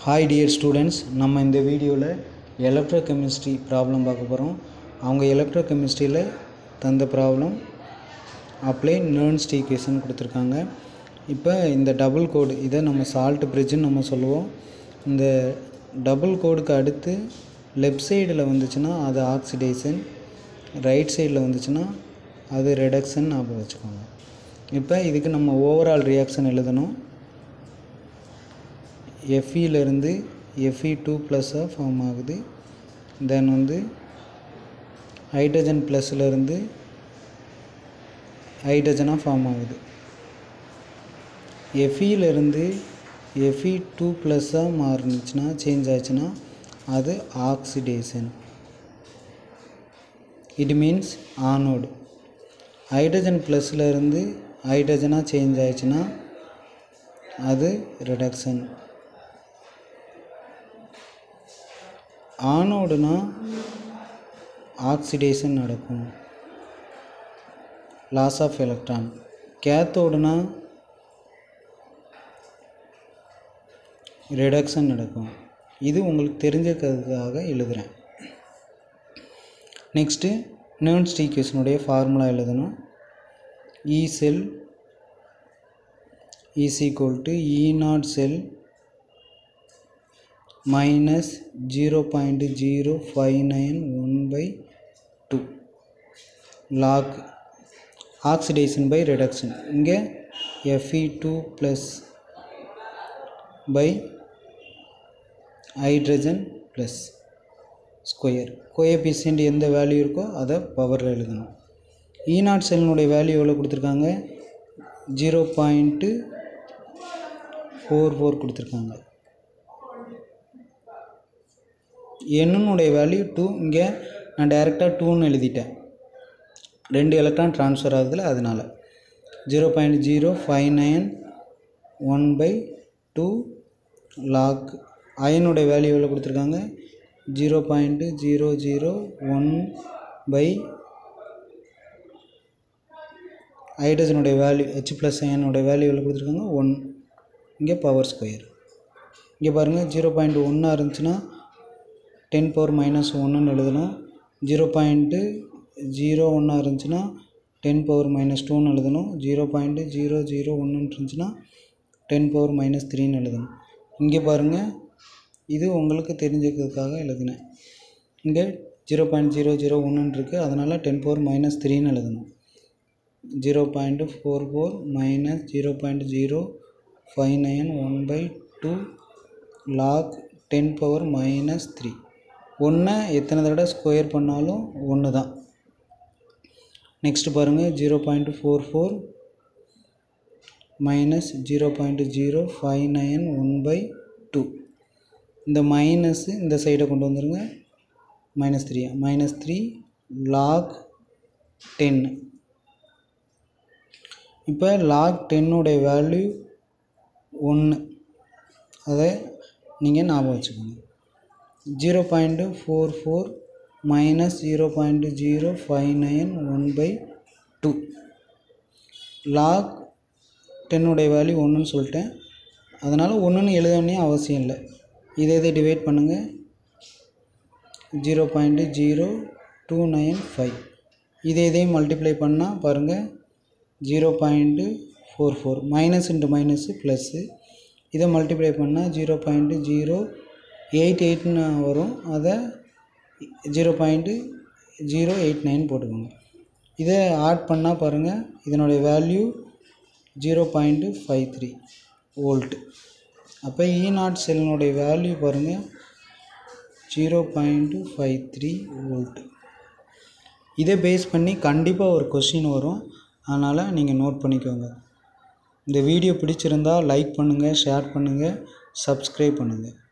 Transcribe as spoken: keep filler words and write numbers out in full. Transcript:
Hi dear students, நம்ம இந்த வீடியோவில் எலக்ட்ரோகெமிஸ்ட்ரி ப்ராப்ளம் பார்க்க போகிறோம். அவங்க எலக்ட்ரோகெமிஸ்ட்ரியில் தந்த ப்ராப்ளம் அப்ளை நெர்ன்ஸ்ட் ஈக்குவேஷன் கொடுத்துருக்காங்க. இப்போ இந்த டபுள் கோடு இதை நம்ம சால்ட் பிரிட்ஜுன்னு நம்ம சொல்லுவோம். இந்த டபுள் கோடுக்கு அடுத்து லெஃப்ட் சைடில் வந்துச்சுன்னா அது ஆக்சிடேஷன், ரைட் சைடில் வந்துச்சுன்னா அது ரெடக்ஷன் ஞாபகம் வச்சுக்கோங்க. இப்போ இதுக்கு நம்ம ஓவரால் ரியாக்ஷன் எழுதணும். எஃப்இலேருந்து எஃப்இ டூ ப்ளஸ்ஸாக ஃபார்ம் ஆகுது. தென் வந்து ஹைட்ரஜன் ப்ளஸ்லேருந்து ஹைட்ரஜனாக ஃபார்ம் ஆகுது. எஃப்இலேருந்து எஃப்இ டூ ப்ளஸ்ஸாக மாறினுச்சுன்னா சேஞ்ச் ஆச்சுன்னா அது oxidation. It means anode. Hydrogen ப்ளஸ்லேருந்து ஹைட்ரஜனாக சேஞ்ச் ஆச்சுன்னா அது ரிடக்ஷன். ஆனோடுனா ஆக்சிடேஷன் நடக்கும், லாஸ் ஆஃப் எலக்ட்ரான். கேத்தோடுனா ரிடக்ஷன் நடக்கும். இது உங்களுக்கு தெரிஞ்சுக்கிறதுக்காக எழுதுகிறேன். நெக்ஸ்ட்டு நெர்ன்ஸ்ட் ஈக்குவேஷனுடைய ஃபார்முலா எழுதணும். E cell is equal to E naught cell minus zero point zero five nine one by two log oxidation by reduction. இங்கே F e two plus by hydrogen plus square. Coefficient எந்த value இருக்கோ அதை பவரில் எழுதணும். இ not செல்லுடைய value எவ்வளோ கொடுத்துருக்காங்க? Zero point four four கொடுத்துருக்காங்க. என்னுடைய வேல்யூ டூ. இங்கே நான் டைரெக்டாக டூன்னு எழுதிட்டேன், ரெண்டு எலக்ட்ரான் ட்ரான்ஸ்ஃபர் ஆகுதுல, அதனால் zero point zero five nine one by two log. அயனுடைய வேல்யூ எவ்வளோ கொடுத்துருக்காங்க? Zero point zero zero one by ஹைட்ரஜனுடைய வேல்யூ ஹெச் ப்ளஸ் அயனுடைய வேல்யூ எவ்வளோ கொடுத்துருக்காங்க? ஒன். இங்கே பவர் ஸ்கொயர். இங்கே பாருங்கள், ஜீரோ பாயிண்ட் ஒன்னாக இருந்துச்சுன்னா டென் பவர் மைனஸ் ஒன்றுன்னு எழுதணும். ஜீரோ பாயிண்ட்டு ஜீரோ ஒன்னாக இருந்துச்சுன்னா டென் பவர் மைனஸ் டூன்னு எழுதணும். ஜீரோ பாயிண்ட்டு ஜீரோ ஜீரோ ஒன்றுன்னு இருந்துச்சுன்னா டென் பவர் மைனஸ் த்ரீன்னு எழுதணும். இங்கே பாருங்கள், இது உங்களுக்கு தெரிஞ்சுக்கிறதுக்காக எழுதினேன். இங்கே ஜீரோ பாயிண்ட் ஜீரோ ஜீரோ ஒன்றுன்னு இருக்குது, அதனால் டென் பவர் மைனஸ் த்ரீன்னு எழுதணும். Zero point four four minus zero point zero five nine one by two log ten power minus three. ஒன்றை எத்தனை தடவை ஸ்கொயர் பண்ணாலும் ஒன்று தான். நெக்ஸ்ட்டு பாருங்கள், zero point four four minus zero point zero five nine one by two. இந்த minus இந்த சைடை கொண்டு வந்துடுங்க, minus three minus three log டென்னு. இப்போ லாக் டென்னுடைய வேல்யூ ஒன்று, அதை நீங்கள் ஞாபகம் வச்சுக்கோங்க. Zero point four four minus zero point zero five nine one by two log டென்னுடைய வேல்யூ ஒன்றுன்னு சொல்லிட்டேன், அதனால் ஒன்றுன்னு எழுத வேண்டிய அவசியம் இல்லை. இதை இதை டிவைட் பண்ணுங்கள். Zero point zero two nine five. இதை இதையும் மல்டிப்ளை பண்ணால் பாருங்கள், zero point four four minus into minus plus. இதை மல்டிப்ளை பண்ணால் ஜீரோ பாயிண்ட்டு ஜீரோ எயிட் எயிட்னு வரும், அதை zero point zero eight nine போட்டுக்கோங்க. இதை ஆட் பண்ணால் பாருங்கள், இதனுடைய value zero point five three volt. அப்போ இ நாட் செல்லினுடைய வேல்யூ பாருங்கள், zero point five three volt. இதை பேஸ் பண்ணி கண்டிப்பாக ஒரு கொஸ்டின் வரும், அதனால் நீங்கள் நோட் பண்ணிக்கோங்க. இந்த வீடியோ பிடிச்சிருந்தால் லைக் பண்ணுங்கள், ஷேர் பண்ணுங்கள், சப்ஸ்கிரைப் பண்ணுங்கள்.